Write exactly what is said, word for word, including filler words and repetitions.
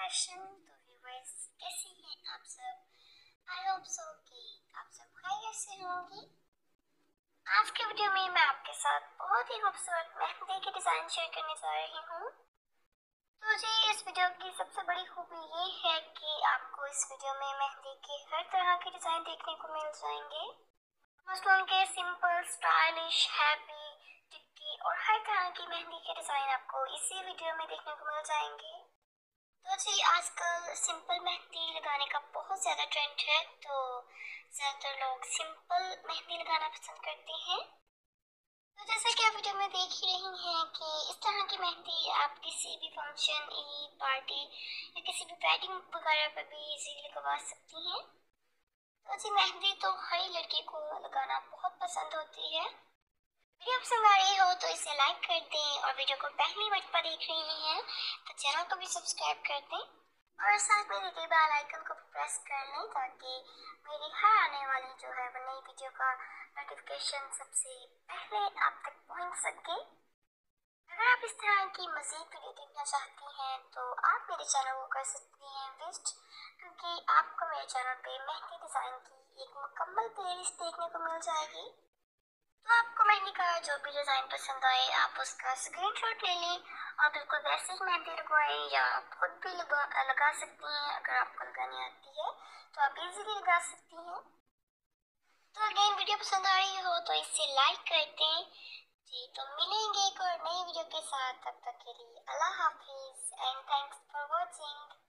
Question. तो viewers, कैसे हैं आप सब? आई होप सो कि आप सब खैरियत से होंगे। आज के वीडियो में मैं आपके साथ बहुत ही खूबसूरत मेहंदी के डिज़ाइन शेयर करने जा रही हूँ। तो जी, इस वीडियो की सबसे बड़ी खूबी ये है कि आपको इस वीडियो में मेहंदी के हर तरह के डिज़ाइन देखने को मिल जाएंगे। मसलन के सिंपल, स्टाइलिश, हैवी, टिक्की और हर तरह की मेहंदी के डिज़ाइन आपको इसी वीडियो में देखने को मिल जाएंगे। तो जी, आजकल सिंपल मेहंदी लगाने का बहुत ज़्यादा ट्रेंड है, तो ज़्यादातर लोग सिंपल मेहंदी लगाना पसंद करते हैं। तो जैसा कि आप वीडियो में देख ही रही हैं कि इस तरह की मेहंदी आप किसी भी फंक्शन, ईद, पार्टी या किसी भी वेडिंग वगैरह पर भी इजीली लगवा सकती हैं। तो जी, मेहंदी तो हर लड़की को लगाना बहुत पसंद होती है। वीडियो पसंद आ रही हो तो इसे लाइक कर दें, और वीडियो को पहली मर्तबा देख रही हैं तो चैनल को भी सब्सक्राइब कर दें, और साथ में दिए बेल आइकन को भी प्रेस कर लें ताकि मेरी हर आने वाली जो है वो नई वीडियो का नोटिफिकेशन सबसे पहले आप तक पहुंच सके। अगर आप इस तरह की मज़ीद वीडियो देखना चाहती हैं तो आप मेरे चैनल को कर सकती हैं विजिट, क्योंकि आपको मेरे चैनल पे मेहंदी डिज़ाइन की एक मुकम्मल प्लेलिस्ट देखने को मिल जाएगी। तो आपको मेहंदी का जो भी डिज़ाइन पसंद आए आप उसका स्क्रीनशॉट ले लें और बिल्कुल वैसे ही मेहंदी लगवाएं, या आप खुद भी लगा लगा सकती हैं। अगर आपको लगानी आती है तो आप इजीली लगा सकती हैं। तो अगेन, वीडियो पसंद आ रही हो तो इसे लाइक कर दें। जी, तो मिलेंगे एक और नई वीडियो के साथ। तब तक के लिए अल्लाह हाफिज़ एंड थैंक्स फॉर वॉचिंग।